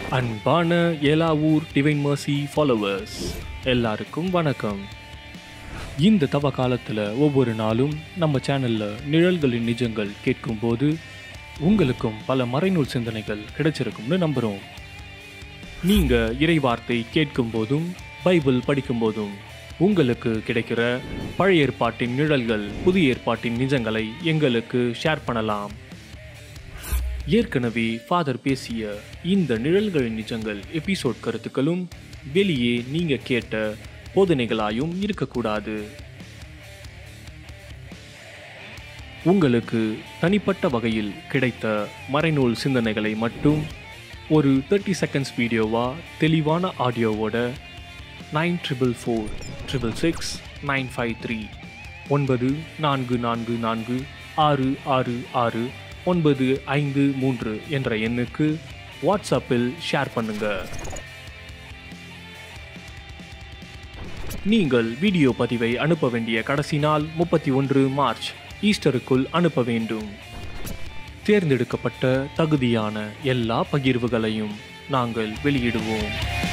அன்பான Elavur divine mercy followers எல்லாருக்கும் வணக்கம். இந்த தவ காலத்தில் ஒவ்வொரு நாளும் நம்ம சேனலில் நிழல்களின் நிஜங்கள் கேட்கும்போது உங்களுக்கும் பல மறைநூல் சிந்தனைகள் கிடைச்சிருக்கும்னு நம்புகிறோம். நீங்கள் இறைவார்த்தை கேட்கும் போதும் பைபிள் படிக்கும்போதும் உங்களுக்கு கிடைக்கிற பழைய ஏற்பாட்டின் நிழல்கள், புதிய ஏற்பாட்டின் நிஜங்களை எங்களுக்கு ஷேர் பண்ணலாம். ஏற்கனவே ஃபாதர் பேசிய இந்த நிழல்களின் நிஜங்கள் எபிசோட் கருத்துக்களும் வெளியே நீங்க கேட்ட போதனைகளாயும் இருக்கக்கூடாது. உங்களுக்கு தனிப்பட்ட வகையில் கிடைத்த மறைநூல் சிந்தனைகளை மட்டும் ஒரு 30 செகண்ட்ஸ் வீடியோவா தெளிவான ஆடியோவோட 94466953 9444 666 953 என்ற எண்ணுக்கு வாட்ஸ்அப்பில் ஷேர் பண்ணுங்க. நீங்கள் வீடியோ பதிவை அனுப்ப வேண்டிய கடைசி நாள் 31 மார்ச், ஈஸ்டருக்குள் அனுப்ப வேண்டும். தேர்ந்தெடுக்கப்பட்ட தகுதியான எல்லா பகிர்வுகளையும் நாங்கள் வெளியிடுவோம்.